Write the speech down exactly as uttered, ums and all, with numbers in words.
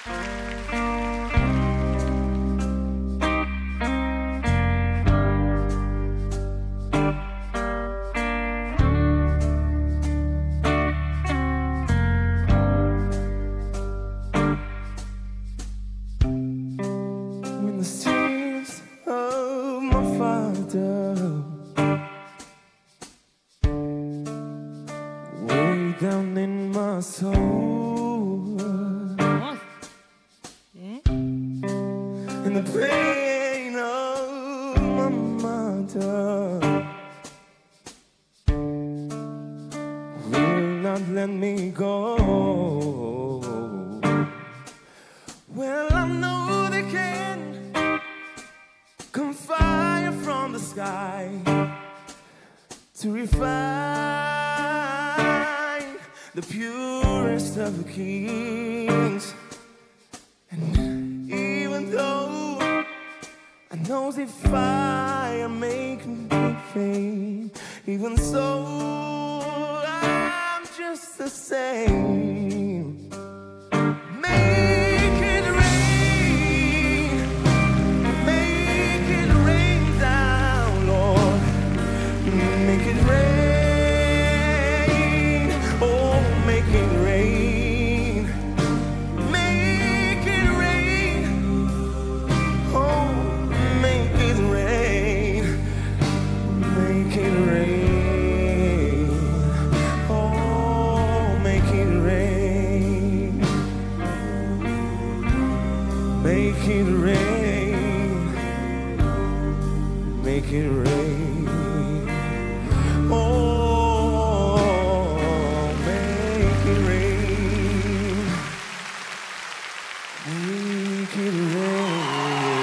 When the sins of my father way down in my soul, and the pain of my mother will not let me go. Well, I know they can come fire from the sky to refine the purest of the kings. And even though I know the fire make me fade, even so I'm just the same. Make it rain, make it rain down, Lord. Make it rain, oh, make it rain. Make it rain, oh, make it rain. Make it rain, oh, make it rain. Make it rain, make it rain. Oh, make it rain, make it rain.